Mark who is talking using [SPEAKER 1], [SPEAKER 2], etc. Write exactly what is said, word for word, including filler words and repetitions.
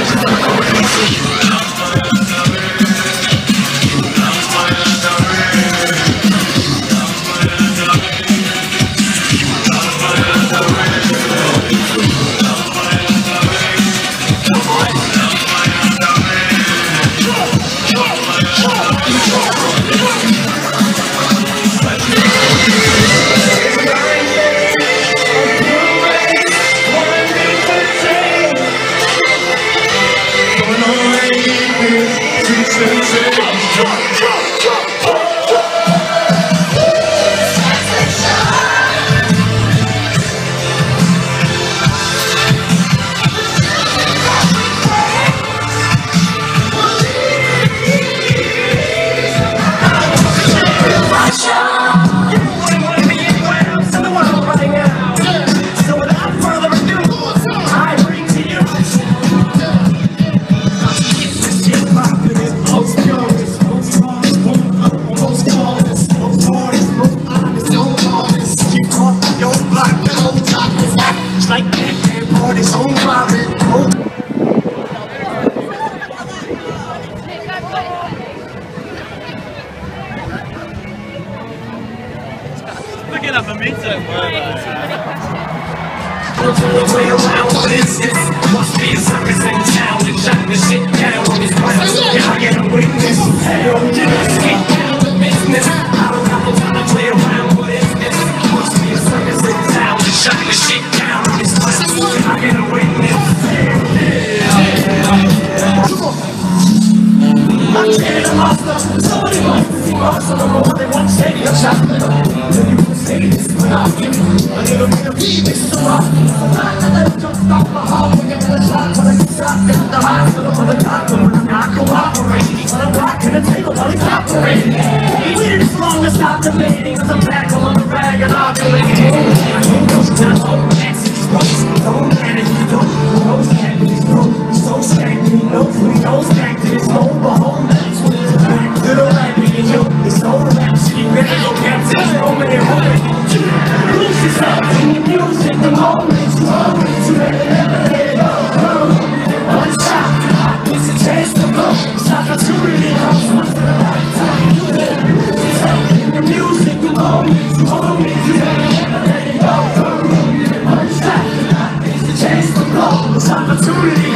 [SPEAKER 1] Looking up a meter.
[SPEAKER 2] Way around, what is this? Must be a circus in town and shutting the shit down on this ground. Can I get a witness? Hell yes, get down to business. I don't have no time to play around, what is this? Must be a circus in town and shutting the shit down on this ground. Can I get a witness? Hell yeah. I'm scared of monster. Somebody wants to see monster no more than one stadium shot. Then you can say this, but I'll give you a little bit of remix to rock. I'm not gonna jump off my heart when you get a shot. When I get shot at the hospital for the doctor, when I'm not cooperating. When I'm rocking the table while he's operating. We did this long to stop debating. Cause I'm back on the rag and ovulating. I can't go down on the exit. Don't panic, don't go stack with his throat. So stacked, he knows when he goes back to his home. But home, that's when he's back to the right. It's all rap shit, ready to go capture this moment and hold it. Lose yourself in the music, the moment you own it, you better never let it go. One shot, it's a chance to blow. It's opportunity comes once in a lifetime. You better lose yourself in the music, the moment you own it, you better never let it go. One shot, it's a chance to blow. It's opportunity.